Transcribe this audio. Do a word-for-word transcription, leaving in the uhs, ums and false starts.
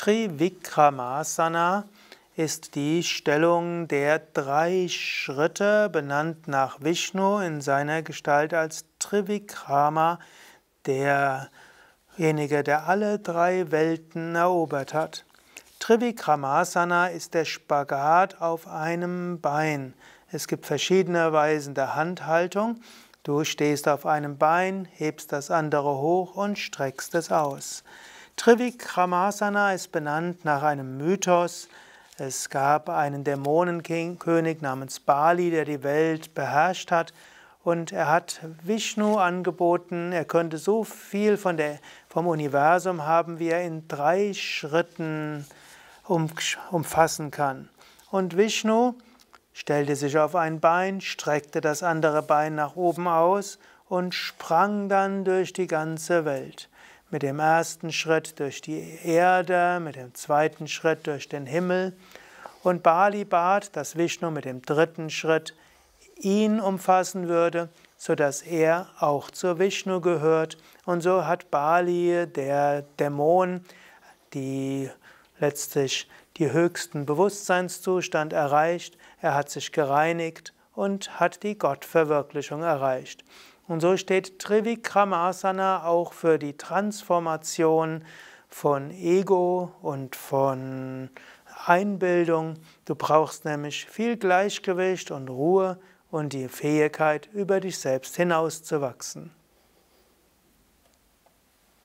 Trivikramasana ist die Stellung der drei Schritte, benannt nach Vishnu in seiner Gestalt als Trivikrama, derjenige, der alle drei Welten erobert hat. Trivikramasana ist der Spagat auf einem Bein. Es gibt verschiedene Weisen der Handhaltung. Du stehst auf einem Bein, hebst das andere hoch und streckst es aus. Trivikramasana ist benannt nach einem Mythos. Es gab einen Dämonenkönig namens Bali, der die Welt beherrscht hat, und er hat Vishnu angeboten, er könnte so viel von der, vom Universum haben, wie er in drei Schritten umfassen kann. Und Vishnu stellte sich auf ein Bein, streckte das andere Bein nach oben aus und sprang dann durch die ganze Welt. Mit dem ersten Schritt durch die Erde, mit dem zweiten Schritt durch den Himmel. Und Bali bat, dass Vishnu mit dem dritten Schritt ihn umfassen würde, sodass er auch zu Vishnu gehört. Und so hat Bali, der Dämon, die letztlich die höchsten Bewusstseinszustand erreicht. Er hat sich gereinigt und hat die Gottverwirklichung erreicht. Und so steht Trivikramasana auch für die Transformation von Ego und von Einbildung. Du brauchst nämlich viel Gleichgewicht und Ruhe und die Fähigkeit, über dich selbst hinauszuwachsen.